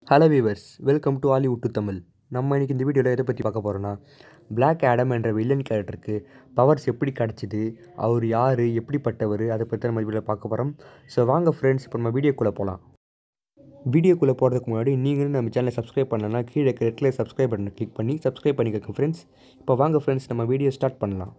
Hello viewers, welcome to Hollywood to Tamil. நம்ம இன்றைக்கி இந்த வீடியோவில் எதை பற்றி பார்க்க போகிறோன்னா, பிளாக் ஆடம் என்ற வில்லன் கேரக்டருக்கு பவர்ஸ் எப்படி கிடச்சிது, அவர் யார், எப்படிப்பட்டவர், அதை பற்றி நம்ம வீடியோவில் பார்க்க போகிறோம். ஸோ வாங்க ஃப்ரெண்ட்ஸ், இப்போ நம்ம வீடியோக்குள்ளே போகலாம். வீடியோக்குள்ளே போகிறதுக்கு முன்னாடி நீங்களும் நம்ம சேனலை சப்ஸ்கிரைப் பண்ணலன்னா கீழே இருக்கிற ரெட்டில் சப்ஸ்கிரைப் பட்டனை கிளிக் பண்ணி சப்ஸ்கிரைப் பண்ணிக்கோங்க ஃப்ரெண்ட்ஸ். இப்போ வாங்க ஃப்ரெண்ட்ஸ், நம்ம வீடியோ ஸ்டார்ட் பண்ணலாம்.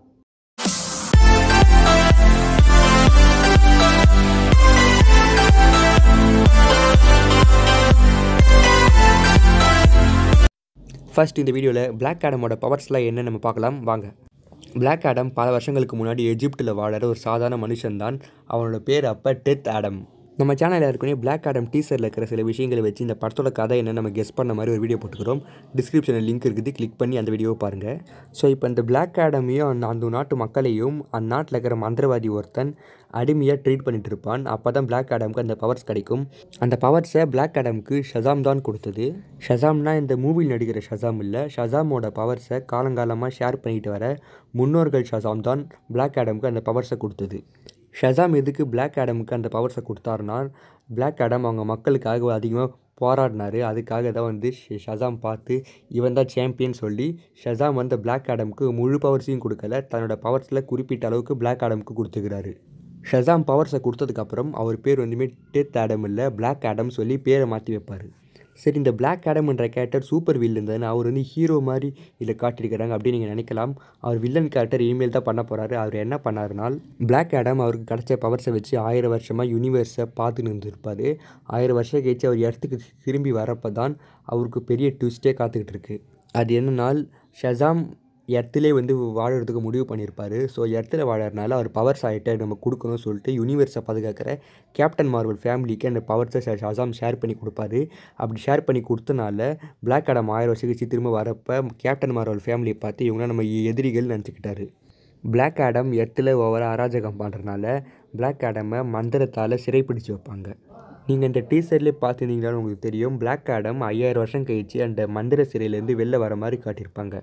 ஃபர்ஸ்ட் இந்த வீடியோவில் பிளாக் ஆடமோட பவர்ஸ்லாம் என்ன நம்ம பார்க்கலாம் வாங்க. பிளாக் ஆடம் பல வருஷங்களுக்கு முன்னாடி எஜிப்டில் வாழற ஒரு சாதாரண மனுஷன்தான். அவனோட பேர் அப்போ டெத் ஆடம். நம்ம சேனலில் இருக்கக்கூடிய பிளாக் ஆடம் டீசரில் இருக்கிற சில விஷயங்களை வச்சு இந்த படத்தோட கதை என்ன நம்ம கெஸ் பண்ண மாதிரி ஒரு வீடியோ போட்டுக்கிறோம். டிஸ்கிரிப்ஷனில் லிங்க் இருக்குது, கிளிக் பண்ணி அந்த வீடியோவை பாருங்கள். ஸோ இப்போ இந்த பிளாக் ஆடமையும் அந்த நாட்டு மக்களையும் அந்நாட்டில் இருக்கிற மந்திரவாதி ஒருத்தன் அடிமையாக ட்ரீட் பண்ணிட்டு இருப்பான். அப்போ தான் பிளாக் ஆடமுக்கு அந்த பவர்ஸ் கிடைக்கும். அந்த பவர்ஸை பிளாக் ஆடமுக்கு ஷசாம் தான் கொடுத்தது. ஷசாம்னா இந்த மூவியில் நடிக்கிற ஷசாம் இல்லை. ஷசாமோட பவர்ஸை காலங்காலமாக ஷேர் பண்ணிட்டு வர முன்னோர்கள் ஷசாம் தான் பிளாக் ஆடமுக்கு அந்த பவர்ஸை கொடுத்தது. ஷசாம் எதுக்கு பிளாக் ஆடமுக்கு அந்த பவர்ஸை கொடுத்தாருனா, பிளாக் ஆடம் அவங்க மக்களுக்காக அதிகமாக போராடினார். அதுக்காக தான் ஷசாம் பார்த்து இவன் தான் சாம்பியன் சொல்லி ஷசாம் பிளாக் ஆடமுக்கு முழு பவர்ஸையும் கொடுக்கல, தன்னோட பவர்ஸில் குறிப்பிட்ட அளவுக்கு பிளாக் ஆடமுக்கு கொடுத்துக்கிறாரு. ஷசாம் பவர்ஸை கொடுத்ததுக்கப்புறம் அவர் பேர் டெத் ஆடம் இல்லை, பிளாக் ஆடம் சொல்லி பேரை மாற்றி வைப்பார். சரி, இந்த பிளாக் ஆடம் என்ற கேரக்டர் சூப்பர் வில்லன் தானே, அவர் ஹீரோ மாதிரி இதில் காட்டியிருக்கிறாங்க அப்படின்னு நீங்கள் நினைக்கலாம். அவர் வில்லன் கேரக்டர் இனிமேல் தான் பண்ண போகிறாரு. அவர் என்ன பண்ணாருனால், பிளாக் ஆடம் அவருக்கு கிடச்ச பவர்ஸை வச்சு 1000 வருஷமாக யூனிவர்ஸை பார்த்துன்னு இருந்திருப்பார். 1000 வருஷம் கழிச்சு அவர் இடத்துக்கு திரும்பி வரப்போ தான் அவருக்கு பெரிய ட்விஸ்ட்டே காத்துக்கிட்டு இருக்கு. அது என்னன்னால், ஷசாம் இடத்துல வாழறதுக்கு முடிவு பண்ணியிருப்பார். ஸோ இடத்துல வாழறதுனால அவர் பவர்ஸ் ஆகிட்ட நம்ம கொடுக்கணும்னு சொல்லிட்டு யூனிவர்ஸை பாதுகாக்கிற கேப்டன் மார்வல் ஃபேமிலிக்கு அந்த பவர்ஸை ஷசாம் ஷேர் பண்ணி கொடுப்பாரு. அப்படி ஷேர் பண்ணி கொடுத்தனால பிளாக் ஆடம் 1000 வருஷம் கழிச்சு திரும்ப வரப்போ கேப்டன் மார்வல் ஃபேமிலியை பார்த்து இவங்களாம் நம்ம எதிரிகள் நினச்சிக்கிட்டாரு. பிளாக் ஆடம் இடத்துல ஓவராக அராஜகம் பண்ணுறதுனால பிளாக் ஆடமை மந்திரத்தால் சிறைப்பிடிச்சு வைப்பாங்க. நீங்கள் இந்த டீசர்லேயே பார்த்துருந்தீங்களான்னு உங்களுக்கு தெரியும். பிளாக் ஆடம் 5000 வருஷம் கழிச்சு அந்த மந்திர சிறையிலேருந்து வெளில வர மாதிரி காட்டியிருப்பாங்க.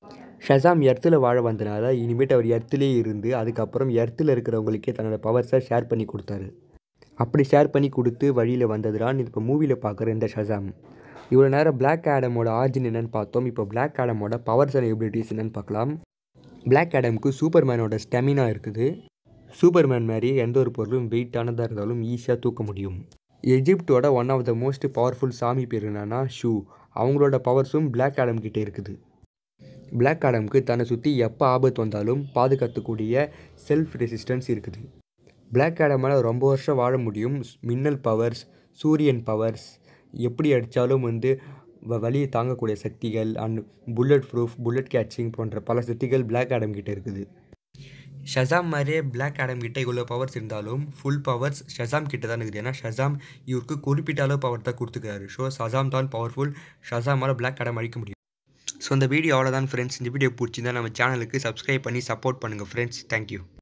ஷசாம் எர்த்தில் வாழ வந்தனால இனிமேட்டு அவர் எர்த்திலே இருந்து அதுக்கப்புறம் எர்த்தில் இருக்கிறவங்களுக்கே தன்னோட பவர்ஸை ஷேர் பண்ணி கொடுத்தாரு. அப்படி ஷேர் பண்ணி கொடுத்து வழியில் வந்ததுதான் இப்போ மூவியில் பார்க்குற இந்த ஷசாம். இவ்வளோ நேரம் பிளாக் ஆடமோட ஆர்ஜின் என்னென்னு பார்த்தோம். இப்போ பிளாக் ஆடமோட பவர்ஸ் அண்ட் எபிலிட்டிஸ் என்னென்னு பார்க்கலாம். பிளாக் ஆடமுக்கு சூப்பர்மேனோட ஸ்டெமினா இருக்குது. சூப்பர்மேன் மாதிரி எந்த ஒரு பொருளும் வெயிட்டானதாக இருந்தாலும் ஈஸியாக தூக்க முடியும். எஜிப்டோட one of the most powerful சாமி பேர் என்னன்னா ஷூ. அவங்களோட பவர்ஸும் பிளாக் ஆடம் கிட்டே இருக்குது. பிளாக் ஆடமுக்கு தன்னை சுற்றி எப்போ ஆபத்து வந்தாலும் பாதுகாத்துக்கூடிய செல்ஃப் ரெசிஸ்டன்ஸ் இருக்குது. பிளாக் ஆடமால் ரொம்ப வருஷம் வாழ முடியும். மின்னல் பவர்ஸ், சூரியன் பவர்ஸ், எப்படி அடித்தாலும் வலியை தாங்கக்கூடிய சக்திகள் and bullet proof, bullet catching போன்ற பல சக்திகள் பிளாக் ஆடம் கிட்டே இருக்குது. ஷசாம் மாதிரியே பிளாக் ஆடம் கிட்டே இவ்வளோ பவர்ஸ் இருந்தாலும் ஃபுல் பவர்ஸ் ஷசாம் கிட்ட தான் இருக்குது. ஏன்னா ஷசாம் இவருக்கு குறிப்பிட்ட அளவு பவர் தான் கொடுத்துக்கிறாரு. ஸோ ஷசாம் தான் பவர்ஃபுல். ஷசாமால் பிளாக் ஆடம் அழிக்க முடியும். ஸோ இந்த வீடியோ அவ்வளோதான் ஃப்ரெண்ட்ஸ். இந்த வீடியோ பிடிச்சிருந்தா நம்ம சேனலுக்கு சப்ஸ்கிரைப் பண்ணி சப்போர்ட் பண்ணுங்கள் ஃப்ரெண்ட்ஸ். தேங்க்யூ.